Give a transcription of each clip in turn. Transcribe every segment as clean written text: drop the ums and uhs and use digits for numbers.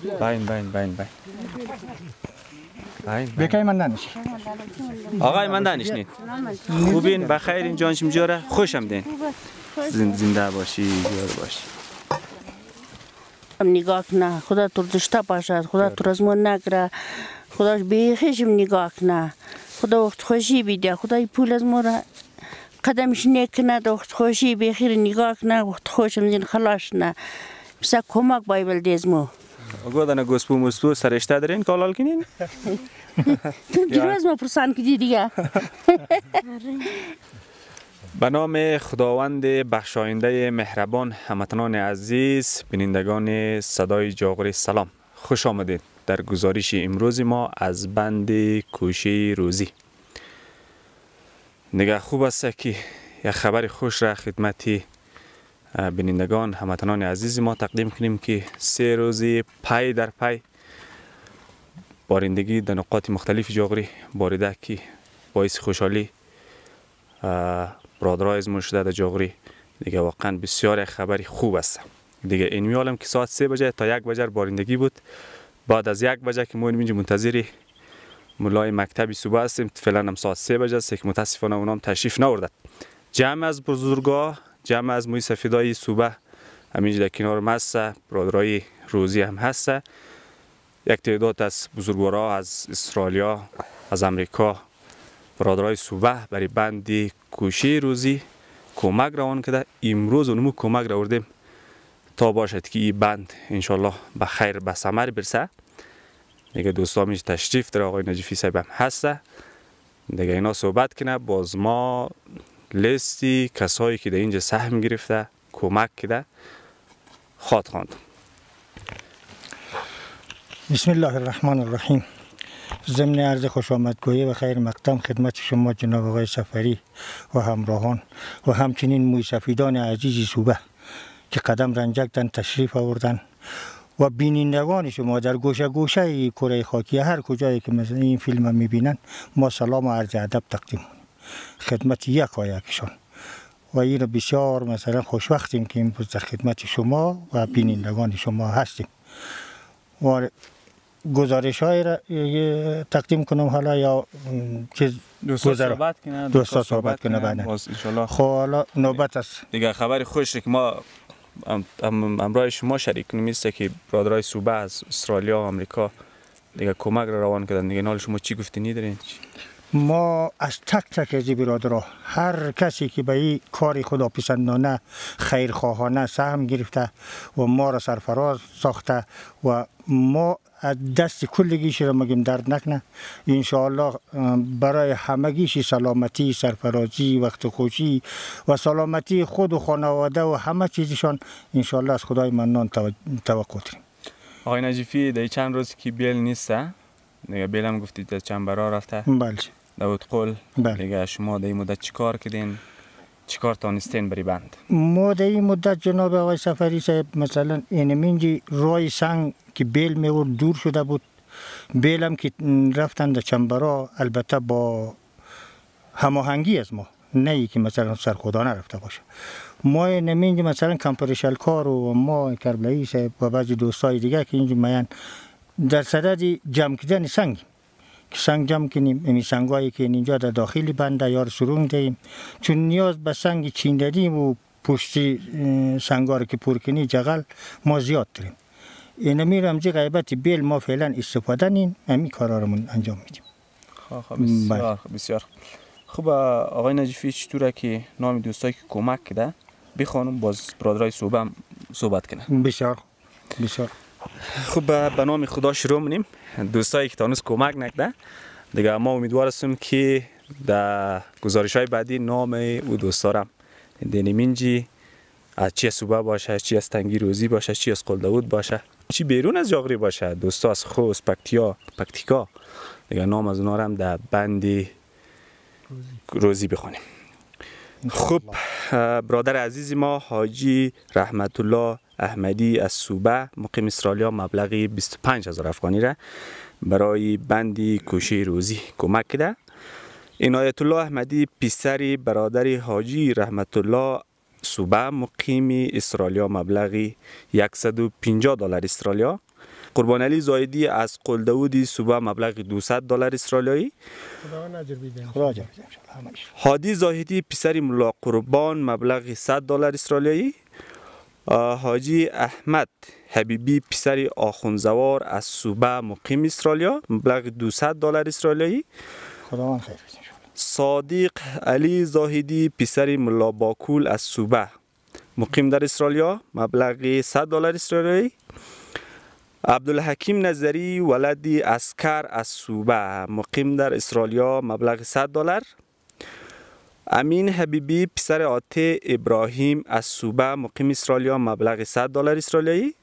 باین بکای من دانش آقای من دانشنید خوبین بخیرین جانشم جاره خوشم دین زنده باشی جور باشی نگاه کنه خدا تو داشته باشد خدا تو از ما نگره خداش بیخیشم نگاه کنه خدا وقت خوشی بیده خدای پول از ما را قدمش نکنه وقت خوشی بخیر نگاه کنه وقت خوشم دین خلاص نه بسا کمک بایبل دیزمو گودن گسپو مسپو سرشته دارین کالال کنین دیروز ما پرسان کدی دیگه به نام خداوند بخشاینده مهربان هموطنان عزیز بینندگان صدای جاغوری سلام خوش آمدید در گزارش امروز ما از بند کوشه روزی نگاه خوب است که یک خبر خوش را خدمتی بینندگان هموطنان عزیز ما تقدیم کنیم که 3 روزی پای در پای بارندگی در نقاط مختلف جاغوری باریده که باعث خوشحالی برادرای از ما شده در جاغوری دیگه واقعا بسیار خبری خوب است دیگه این میالم که ساعت 3 بجه تا 1 بجه بارندگی بود بعد از 1 بجه که ما اینجا منتظر مولای مکتبی صبح هستیم فعلا هم ساعت 3 بجه است که متاسفانه اونام تشریف نوردد جمع از بزرگا جمع از موی سفیدای صبح همینجا در کنار مست برادرای روزی هم هست یک تعداد از بزرگوارا از استرالیا از امریکا برادرای صبح برای بند کوشه روزی کمک روان کرده امروز اونمو کمک رو آوردیم تا باشد که این بند انشالله به خیر به ثمر برسه دیگه دوستا میش تشریف در آقای نجیفی صاحب هم هسته دیگه اینا صحبت کنه باز ما لیستی کسایی که در اینجا سهم گرفته کمک کرده خواد خواند بسم الله الرحمن الرحیم ضمن عرض خوش آمدگویی و خیر مقدم خدمت شما جناب آقای سفری و همراهان و همچنین موی سفیدان عزیز صوبه که قدم رنجکتن تشریف آوردن و بینندگان شما در گوشه گوشه کره خاکی هر کجایی که مثلا این فیلم هم میبینن ما سلام و عرض ادب تقدیم خدمت یکشان و این بسیار مثلا خوشوقتیم که امروز در خدمت شما و بینندگان شما هستیم و گزارش های را تقدیم کنم حالا یا چیز دوستا صحبت کنه بعدا خب حالا نوبت است دیگه خبر خوش که ما امرای شما شریک کنیم است که برادرای صوبه از استرالیا و امریکا دیگه کمک را روان کردن دیگه نال شما چی گفتنی دارین ما از تک تک از برادرها هر کسی که به این کار خداپسندانه خیرخواهانه سهم گرفته و ما را سرفراز ساخته و ما دست کلگیش را مگیم درد نکنه انشاءالله برای همگیش سلامتی سرفرازی وقت خوشی و سلامتی خود و خانواده و همه چیزشان انشاءالله از خدای منان توقع داریم. آقای نجیفی در چند روز که بیل نیسته دیگه بیل هم گفتید در چنبرا رفته بله داود قول بله. دیگه شما در این مدت چیکار کردین چیکار تانستین بری بند ما در این مدت جناب آقای سفری صاحب مثلا اینمینجی روی سنگ که بیل میورد دور شده بود بیل هم که رفتن در چنبرا البته با هماهنگی از ما نه ای که مثلا سرخودانه رفته باشه ما اینمینجی مثلا کمپرشل کار و ما کربلایی صاحب و بعضی دوستای دیگه که اینجا میان در صدد جمع کردن سنگ که سنگ جمع کنیم این سنگایی که اینجا در داخل بنده یار سرونگ دهیم چون نیاز به سنگ چین دادیم و پشتی سنگا رو که پر کنی جغل ما زیاد داریم این می رمزی غیبت بیل ما فعلا استفاده نیم همین کارا رو انجام میدیم بسیار بسیار خوب آقای نجیفی چطوره که نام دوستایی که کمک کرده بخوانم باز برادرای صوبه صحبت کنه بسیار بسیار خوب به نام خدا شروع منیم دوستایی که تانوس کمک نکرده دیگه ما امیدوار هستیم که در گزارش های بعدی نام او دوستارم دینیمینجی از چی صوبه باشه چی از تنگی روزی باشه چی از قلداود باشه چی بیرون از جاغوری باشه دوستا از خوست پکتیکا دیگه نام از اونا هم در بند روزی بخونیم خوب برادر عزیز ما حاجی رحمت الله احمدی از صوبه مقیم استرالیا مبلغی 25,000 افغانی را برای بند کوشه روزی کمک کرده عنایت الله احمدی پسر برادر حاجی رحمت الله صوبه مقیم استرالیا مبلغی $150 استرالیا قربان علی زاهدی از قلدود صوبه مبلغ $200 استرالیایی. خدا اجر بده. هادی زاهدی پسر ملا قربان مبلغ $100 استرالیایی. حاجی احمد حبیبی پسر آخوندزوار از صوبه مقیم استرالیا مبلغ $200 استرالیایی. خداوند خیر بده. صادق علی زاهدی پسر ملا باکول از صوبه مقیم در استرالیا مبلغ $100 استرالیایی. عبدالحکیم نظری ولدی اسکر از صوبه مقیم در استرالیا مبلغ $100. امین حبیبی پسر عاطه ابراهیم از صوبه مقیم استرالیا مبلغ $100 استرالیایی.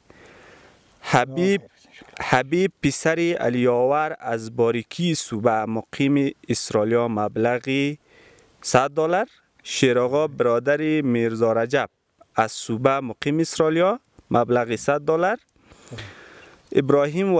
حبیب پسر علیاور از باریکی صوبه مقیم استرالیا مبلغ $100. شیراغا برادر میرزا رجب از صوبه مقیم استرالیا مبلغ $100. ابراهیم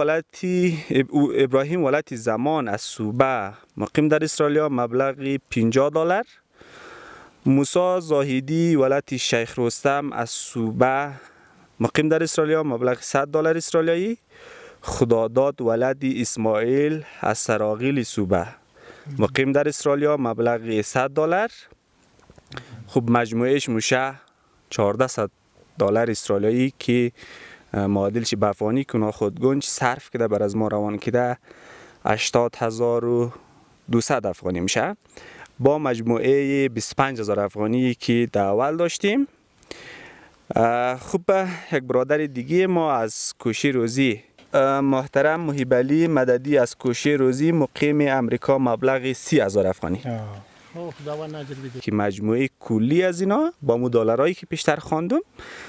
ولتی زمان از صوبه مقیم در استرالیا مبلغ $50. موسی زاهدی ولتی شیخ رستم از صوبه مقیم در استرالیا مبلغ $100 استرالیایی. خداداد ولدی اسماعیل از سراغیل صوبه مقیم در استرالیا مبلغ $100. خب مجموعش میشه $1400 استرالیایی که معادل چی بفانی کنا خودگنج صرف کده بر از ما روان کده 80200 افغانی میشه با مجموعه 25000 افغانی که در اول داشتیم. خب یک برادر دیگه ما از کوشی روزی محترم محیب علی مددی از کوشی روزی مقیم امریکا مبلغ 30000 افغانی که مجموعه کلی از اینا با مو دلارایی که پیشتر خواندم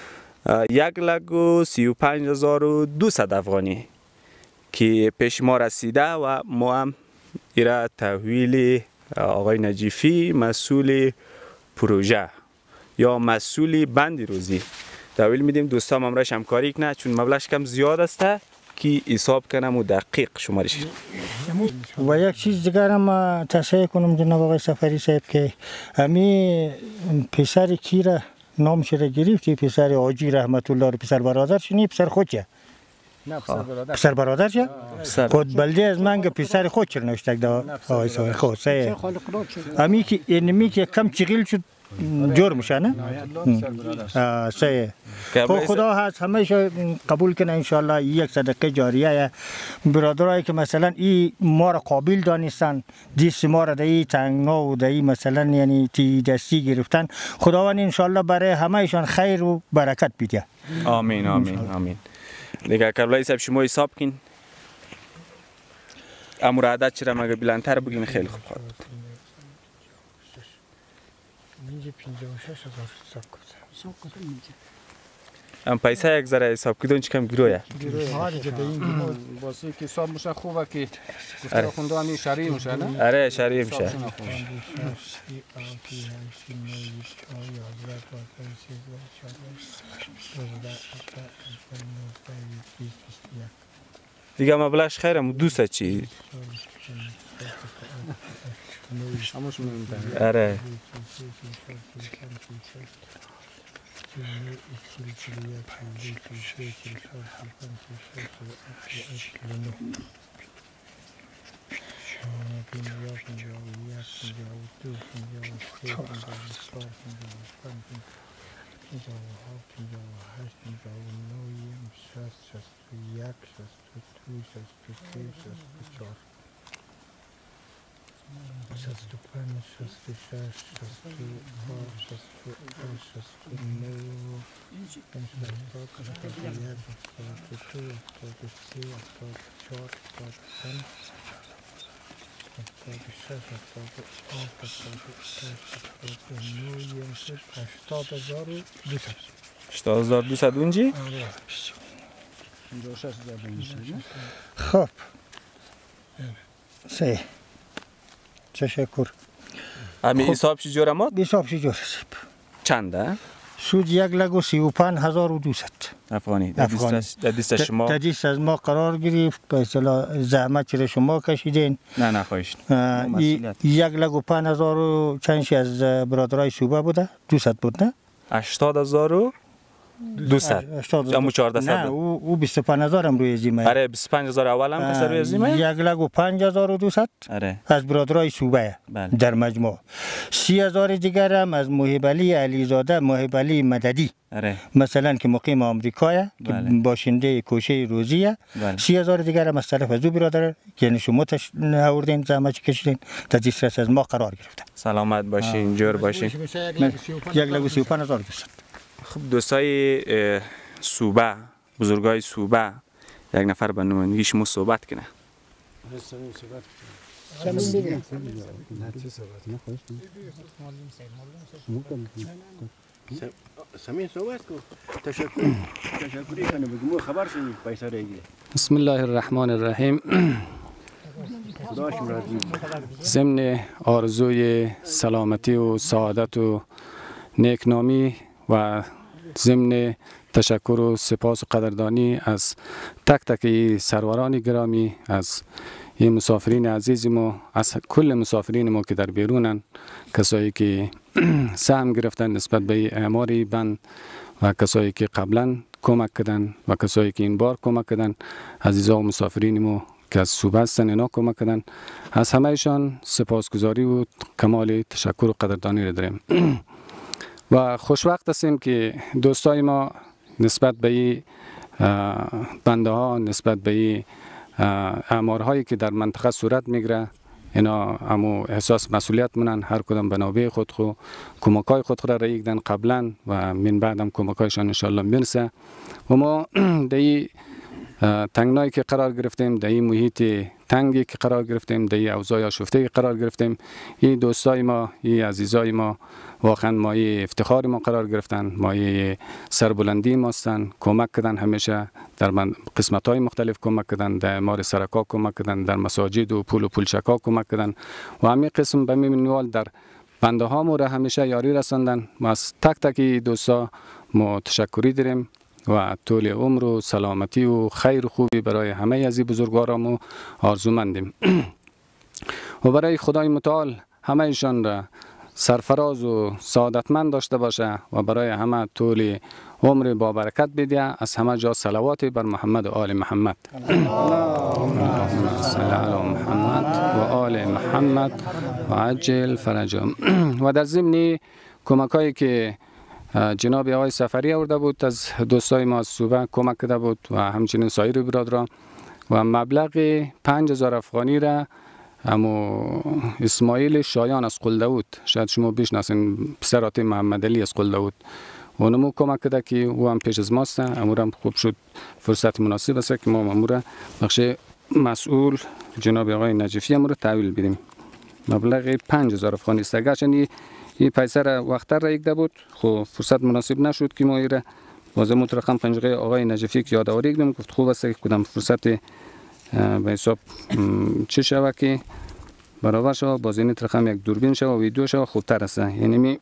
1,35,200 افغانی که پیش ما رسیده و ما هم ایره تحویل آقای نجیفی مسئول پروژه یا مسئول بند روزی تحویل میدیم. دوستان امرش همکاری کنه چون مبلغش کم زیاد است که حساب کنم و دقیق شمارش. و یک چیز دیگر هم تصحیح کنم جناب آقای سفری صاحب که همی پسر کی را نامش را گرفتی پسر آجی رحمت الله پسر برادر شنی پسر خود چه؟ نه پسر برادر چه؟ خود بلده از منگ پسر خود چه نوشتک دا آقای سفری خود سه همی که اینمی که کم چغیل شد جور میشه نه؟ سه خدا هست همه قبول کنه انشالله یک صدقه جاریه برادرایی که مثلا ای ما را قابل دانستن دیست ما را دایی تنگنا و دایی مثلا یعنی تی دستی گرفتن خداوند انشالله برای همهشان خیر و برکت بیده. آمین آمین آمین. دیگه کربلایی صاحب شما حساب کن امور عدد چرا مگه بلندتر بگین خیلی خوب خواهد بود. اینجا 56,000 حساب کنم. ام پیسه یک ذره حساب کردن چکم گروه واسه که حساب میشه خوبه که گفته خونده همی شرعی میشه نه؟ آره شرعی میشه. دیگه مبلغش خیرم دوست چی؟ آره $8,200 اونجی؟ خب سه تشکر. امی حساب چی جوره ماد؟ حساب چی جوره سیب چنده؟ سود 1,35,200 افغانی. در دیست شما؟ در دیست از ما قرار گرفت به اصطلاح زحمت چرا شما کشیدین. نه خواهش 1,05,000 چندشی از برادرای صوبه بوده 200 بود نه؟ 80,000 200 80,000 اما 1400 نه او 25,000 هم روی زیمه. آره 25000 اول هم پس روی زیمه 1,5200 آره از برادرای صوبه بله. در مجموع 30,000 دیگر هم از محب علی علیزاده محب علی مددی آره مثلا که مقیم آمریکاه که بله. باشنده کوشه روزیه بله. 30,000 دیگر هم از طرف از او برادر که یعنی شما آوردین زحمت کشیدین تا دسترس از ما قرار گرفتن. سلامت باشین جور باشین. 1,35,200. خب دوستای صوبه بزرگای صوبه یک نفر به نمایندگی شما صحبت کنه. سمین صحبت کو تشکری کنه بگو خبر شدی پیسه رگی. بسم الله الرحمن الرحیم. ضمن آرزوی سلامتی و سعادت و نیکنامی و ضمن تشکر و سپاس و قدردانی از تک تک سروران گرامی، از این مسافرین عزیز ما، از کل مسافرین ما که در بیرونن، کسایی که سهم گرفتن نسبت به اعماری بند و کسایی که قبلا کمک کردن و کسایی که این بار کمک کردن، عزیزا و مسافرین ما که از صوبه هستن اینا کمک کردن، از همهشان سپاسگزاری و کمال تشکر و قدردانی را داریم. و خوشوقت هستیم که دوستای ما نسبت به بنده ها، نسبت به اعمارهایی که در منطقه صورت میگیره، اینا همو احساس مسئولیت منن، هر کدام به نوبه خود کمکای خود را رایگدن قبلا و من بعدم کمکایشان انشالله میرسه. و ما در تنگنایی که قرار گرفتیم، در این محیط تنگی که قرار گرفتیم، در این اوضاع آشفته که قرار گرفتیم، این دوستای ما، این عزیزای ما واقعا مایه افتخار ما قرار گرفتن، مایه سربلندی ما هستند. کمک کردن، همیشه در قسمت های مختلف کمک کردن، در اعمار سرکا کمک کردن، در مساجد و پول و پولشکا کمک کردن و همین قسم به منوال در بنده ها ما را همیشه یاری رساندن. ما از تک تک دوستا ما تشکری داریم و طول عمر و سلامتی و خیر و خوبی برای همه از این بزرگواران آرزومندیم. و برای خدای متعال همه ایشان را سرفراز و سعادتمند داشته باشه و برای همه طول عمر با برکت بده. از همه جا صلوات بر محمد و آل محمد. اللهم صل علی محمد و آل محمد و عجل فرجهم. و در ضمن کمکایی که جناب آقای سفری آورده بود از دوستای ما از صوبه کمک کرده بود و همچنین سایر برادران و مبلغ 5000 افغانی را امو اسماعیل شایان از قلدود، شاید شما بشناسین، پسر آتی محمد علی از قلدود، اونمو کمک کرده که او هم پیش از ماست. امورم خوب شد، فرصت مناسب است که ما امور بخش مسئول جناب آقای نجفی امور تحویل بدیم. مبلغ 5000 افغانی است. اگرچه این پیسه را وقتر را یکده بود، خب فرصت مناسب نشد که ما ایره بازم رقم پنجقه آقای نجفی که یادآوری کردم، گفت خوب است که کدام فرصت به حساب چه شوه که برابر شوه، باز این رقم یک دوربین شوه و ویدیو شوه خوبتر است. یعنی می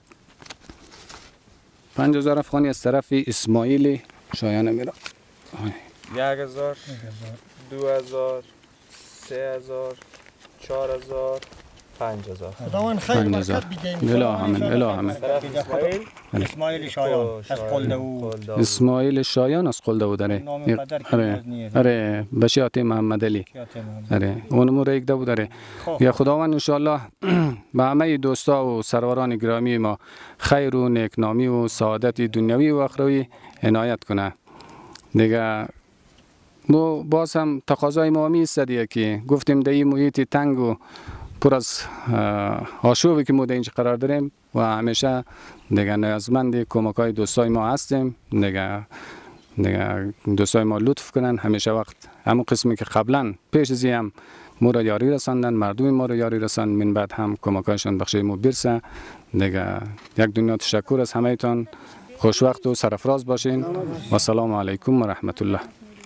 5000 افغانی از طرف اسماعیل شایان میره. 1000 2000 3000 4000 5000. خداوند خیر برکت بده. الهام اسماعیل شایان از قلدود. اسماعیل شایان از قلدود. آره بشیات محمد علی. آره اونمو را یک دو داره. یا خداوند ان شاء الله به همه دوستا و سروران گرامی ما خیر و نیکنامی و سعادت دنیوی و اخروی عنایت کنه. دیگه باز هم تقاضای ما می است که گفتیم در این محیط تنگ و پر از آشوبی که ما در اینجا قرار داریم و همیشه دیگه نیازمند کمکای دوستای ما هستیم. دیگه دوستای ما لطف کنن، همیشه وقت همون قسمی که قبلا پیش از هم ما را یاری رساندن، مردم ما را یاری رساندن، من بعد هم کمکایشان بخش ما برسه. دیگه یک دنیا تشکر از همه تان، خوشوقت و سرفراز باشین و سلام علیکم و رحمت الله.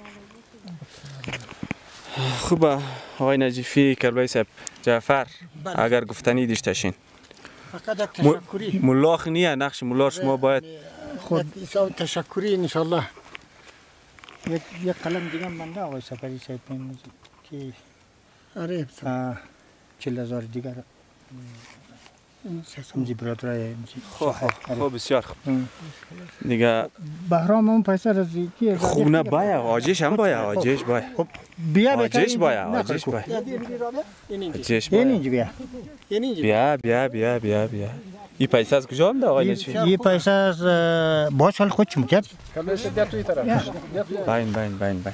خوبه آقای نجفی کربلای صاحب جعفر، اگر گفتنی داشتین فقط یک تشکری ملاخ نیه، نقش ملا شما باید خود تشکری ان شاء الله. یک قلم دیگه منده آقای سفری صاحب که آره 40000 دیگر اینجی برادرای خوب بسیار خوب دیگه بهرام اون پیسه از کی خونه باید آجش هم باید آجش باید بیا آجش باید آجش باید آجش این باید اینجا بیا بیا این پیسه از کجا آمده آقای نجفی؟ این پیسه از باش حال خود چی میکرد؟ باین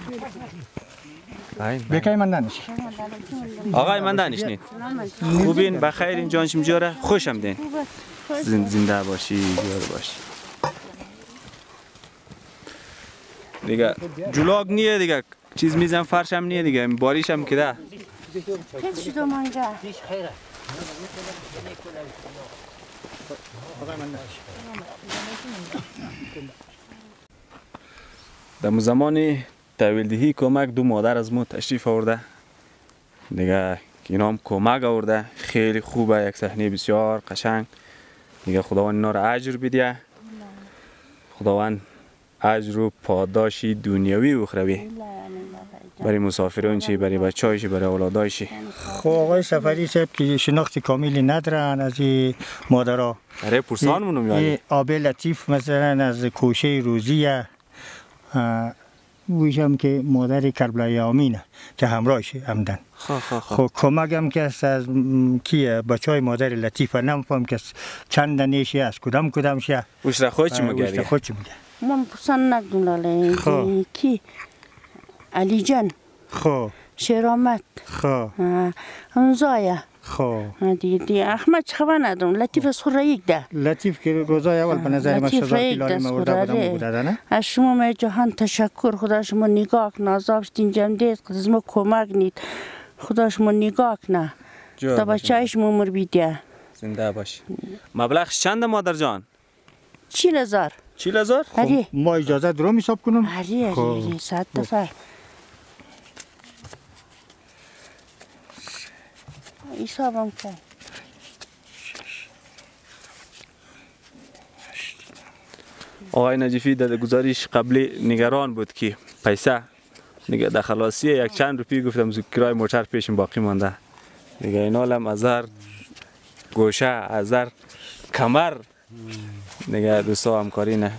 بکای من ننشی آقای من دانشنید خوبین بخیر این جانشم جاره خوشم دین زنده باشی جاره باشی دیگه جلوگ نیه دیگه چیز میزم فرشم نیه دیگه باریشم کده هیچ شدو منگه در زمان تحویلدهی کمک دو مادر از ما تشریف آورده دیگه اینا هم کمک آورده خیلی خوبه یک صحنه بسیار قشنگ دیگه خداوند اینا رو اجر بده خداوند اجر و پاداشی دنیوی و اخروی برای مسافران چی برای بچه‌هاش برای اولادایش خب آقای سفری صاحب که شناخت کاملی ندارن از این مادرها برای پرسانمون میاد آب لطیف مثلا از کوشه روزیه ویشم که مادر کربلای آمینه که همراهش همدن خب کمک هم که از کیه بچه مادر لطیفه نمیفهم که چند دنیشه از کدام شه وش را خود چی میگه من پسند نکدم لاله کی علی جان خب شیرآمد خب همزایه خب دیگه احمد چه خبر ندارم لطیف از خور یک ده لطیف که روزای اول به نظر من 6000 کیلوری مورده بوده نه از شما می جهان تشکر خدا شما نگاه کن عذابشتین جمع دید از ما کمک نید خدا شما نگاه کنه تا بچه‌اش عمر بیده زنده باش مبلغش چنده مادر جان 40,000 40,000 ما اجازه درو حساب کنم آره 100 دفعه حسابم کن آقای نجفی در گزارش قبلی نگران بود که پیسه دیگه در خلاصی یک چند روپی گفتم کرای موتر پیشم باقی مانده دیگه اینا هم ازر گوشه ازر کمر دیگه دوستا همکاری نه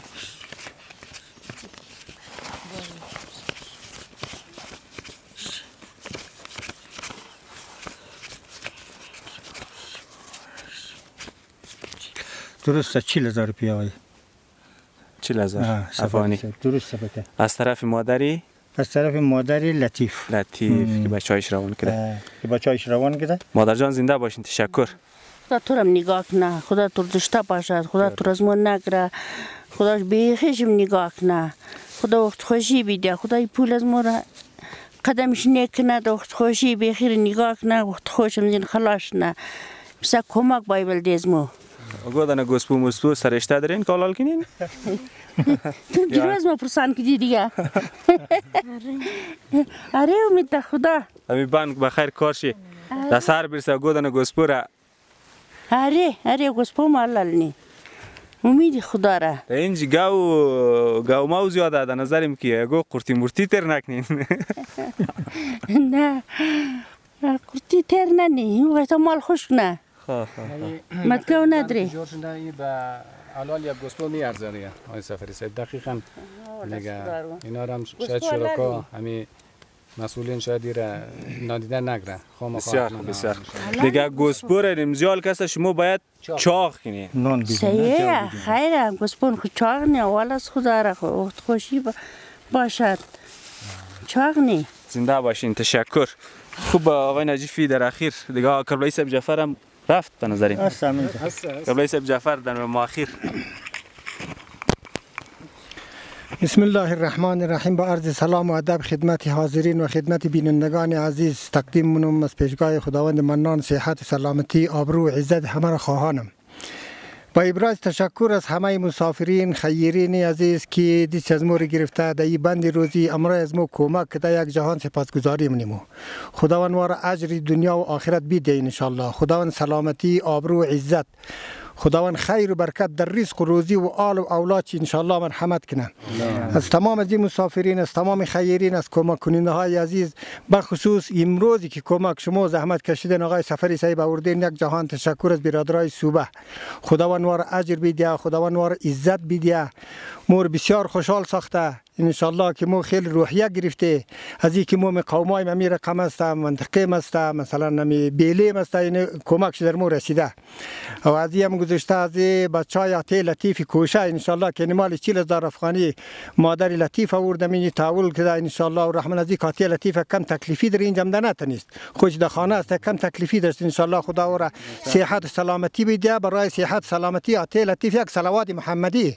درسته 40,000 روپیه آقای 40,000 افغانی درسته بکه از طرف مادری از طرف مادری لطیف که بچه‌هاش روان کرده که بچه‌هاش روان کرده مادر جان زنده باشین تشکر خدا تو رو نگاه کنه خدا تو دشته باشد خدا تو از ما نگره خداش بیخیشم نگاه کنه خدا وقت خوشی بیده خدای پول از ما را قدمش نکنه وقت خوشی بخیر نگاه کنه وقت خوشم زین خلاص نه بس کمک بایبل دیزمو گودن گوسپو مسپو سرشته دارین کالال کنین تو دیروز ما پرسان کردی دیگه آره امید خدا امی بانک بخیر کارشی در سر برسه گودن گوسپو را آره گوسپو مالال نی امید خدا را اینجا گاو ما زیاده در نظرم که گو قرتی مرتی تر نکنین نه قرتی تر ننی وقتا مال خوش نه مدگاو نداری الان یک گوسپو میارزه دیگه آقای سفری صاحب دقیقاً دیگه اینا هم شاید شرکا همین مسئولین شاید ایره نادیده نگره بسیار دیگه گوسپو را نمزیال کسا شما باید چاق کنی سیه خیره گوسپون خود چاق نی اول از خدا را وقت خوشی باشد چاق نی زنده باشین تشکر خوب آقای نجفی در اخیر دیگه کربلای صاحب جعفر هم رفت به نظریم کربلای صاحب جعفر در ماخیر بسم الله الرحمن الرحیم با عرض سلام و ادب خدمت حاضرین و خدمت بینندگان عزیز تقدیم منم از پیشگاه خداوند منان صحت و سلامتی آبرو و عزت همه را خواهانم با ابراز تشکر از همه مسافرین خیرین عزیز که دست از ما را گرفته در این بند روزی امروز از ما کمک کده یک جهان سپاسگزاری منیم خداوند ما را اجر دنیا و آخرت بیده ان شاء الله خداوند سلامتی آبرو و عزت خداوند خیر و برکت در رزق و روزی و آل و اولاد ان شاء الله مرحمت کنه. از تمام از مسافرین، از تمام خیرین، از کمک کننده های عزیز، به خصوص امروزی که کمک شما زحمت کشیدن آقای سفری صاحب آوردین، یک جهان تشکر از برادرای صوبه. خداوند وار اجر بیده، خداوند وار عزت بیده. مور بسیار خوشحال ساخته ان شاء الله که مو خیلی روحیه گرفته از اینکه مو قومای ممی رقم است، منطقه است، مثلا نمی بیلی است، این کمکش در مو رسیده. و از این گذشته از بچهای عطیه لطیف کوشه ان شاء الله که مال 40,000 افغانی مادر لطیف آورده می تاول کرده ان شاء الله الرحمن. از این عطیه لطیف کم تکلیفی در اینجا نه نیست، خوش در خانه است، کم تکلیفی داشت ان شاء الله. خدا را صحت سلامتی بده. برای صحت سلامتی عطیه لطیف یک صلوات محمدی.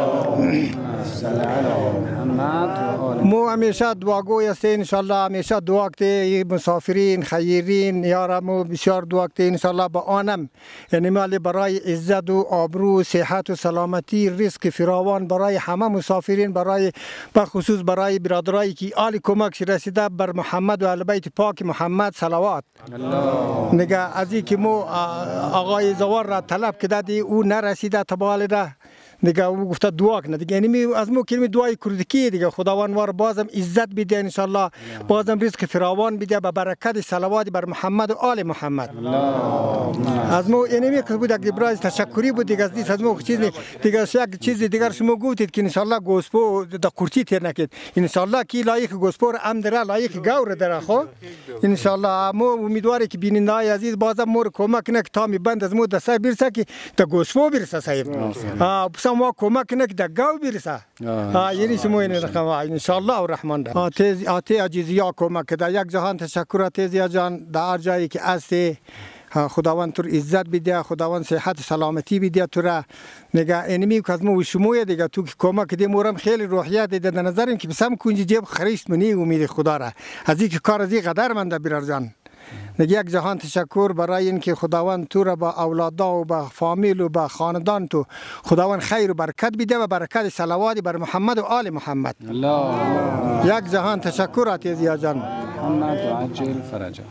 مو همیشه دعاگوی است ان شاء الله، همیشه دعا کته مسافرین خیرین یارمو بسیار دعا کته ان شاء الله با آنم، یعنی مال برای عزت و آبرو صحت و سلامتی رزق فراوان برای همه مسافرین، برای بخصوص برای برادرایی که آل کمک رسیده بر محمد و اهل بیت پاک محمد صلوات. نگه از اینکه مو آقای زوار را طلب کرده او نرسیده تبالده دیگه او گفته دعا کنه دیگه، یعنی از مو کلمه دعای کردکی دیگه خداوند وار بازم عزت بده ان شاء الله، بازم رزق فراوان بده به برکت صلوات بر محمد و آل محمد. از مو یعنی که بود یک برای تشکری بود دیگه، از مو چیز دیگه یک چیز دیگر شما گفتید که ان شاء الله گوسپو د کورتی تیر نکید ان شاء الله کی لایق گوسپو ام در لایق گور در خو ان شاء الله. مو امیدواری که بیننده های عزیز بازم مور کمک نک تا می بند از مو دسته برسه که د گوسپو برسه صاحب ما کمک نک د گاو برسه. یعنی شما این رقم ان شاء الله الرحمن. آتی عزیزیا کمک ده. یک جهان تشکر تیزیا جان در جایی که هستی. خداوند تو عزت بده، خداوند صحت سلامتی بده تو را. میگه اینمی که از ما و شما دیگه تو که کمک دی مورم خیلی روحیه ده در نظرم که بسام کنجی جیب خریست منی امید خدا را از اینکه کار از این قدر منده برار جان. نگه یک جهان تشکر برای اینکه خداوند تو را با اولادا و با فامیل و با خاندان تو خداوند خیر و برکت بده و برکت صلوات بر محمد و آل محمد. یک جهان تشکر عزیزیا جان. محمد و عجل فرجا.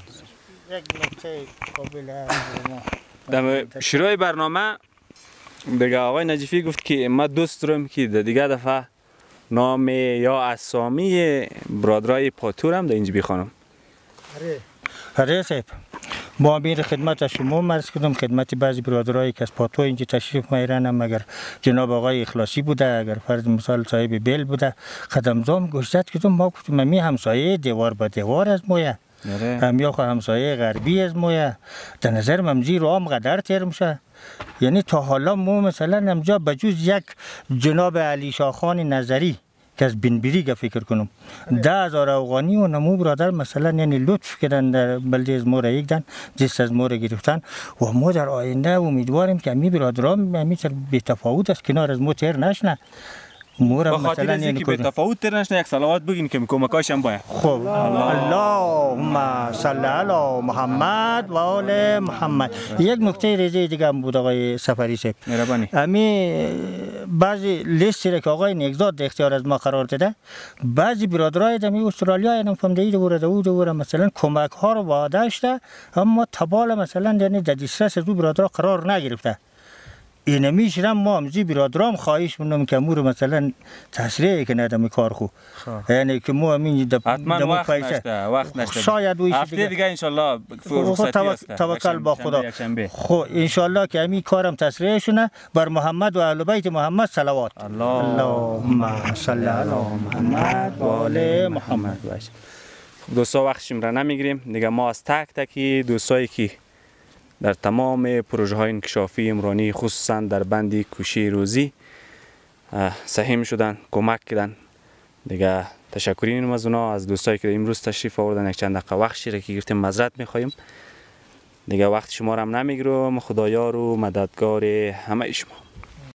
در شروع برنامه دیگه آقای نجیفی گفت که ما دوست دارم که دیگه دفعه نام یا اسامی برادرای پاتورم در اینجا بخوانم. آره صاحب، ما بیر خدمت شما مرز کردم، خدمت بعضی برادرایی که از پاتو اینجا تشریف میرن، اگر جناب آقای اخلاصی بوده، اگر فرض مثال صاحب بیل بوده، قدمزام گشت کردم. ما گفتم می همسایه دیوار با دیوار از مویه، هم یا همسایه غربی از مویه، در نظر ممزی رو هم قدر تیر میشه. یعنی تا حالا ما مثلا همجا بجوز یک جناب علی شاه خان نظری که از بنبریگه فکر کنم 10,000 افغانی و نمو برادر مثلا یعنی لطف کردن در بلده از ما را یک دن جست از ما را گرفتن و ما در آینده امیدواریم که امی برادران همیشه بی تفاوت است کنار از ما تیر نشنه. با خاطر از اینکه به تفاوت تر نشنه یک صلوات بگین که کمکاش هم باید. خب اللهم صل علی محمد و آل محمد. یک نکته ریزه دیگه هم بود آقای سفری صاحب. مهربانی. امی بعضی لیستی را که آقای نیکزاد در اختیار از ما قرار داده، بعضی برادرای دمی استرالیا اینم فهمیده دوره مثلا کمک ها رو وعده داشته، اما تبال مثلا یعنی در دسترس از برادرها قرار نگرفته. اینمیش را ما همزی برادرام خواهش می‌کنم که امور مثلا تسریع کنه دم کار خو، یعنی که ما همین حتما وقت نشته شاید هفته دیگه ان شاء الله فرصتی است. توکل با خدا. خب ان شاء الله که همین کارم تسریع شونه بر محمد و اهل بیت محمد صلوات. اللهم صل علی محمد و آل محمد. دوستا وقتشیم را نمیگیریم دیگه. ما از تک تکی دوستایی که در تمام پروژه های انکشافی عمرانی خصوصا در بند کوشش روزی سهم شدن، کمک کردن دیگه، تشکری اینم از اونا، از دوستایی که امروز تشریف آوردن. یک چند دقیقه وقت شیره که گرفتیم معذرت میخوایم دیگه. وقت شما را هم نمیگیرم. خدایار و مددگار همه شما.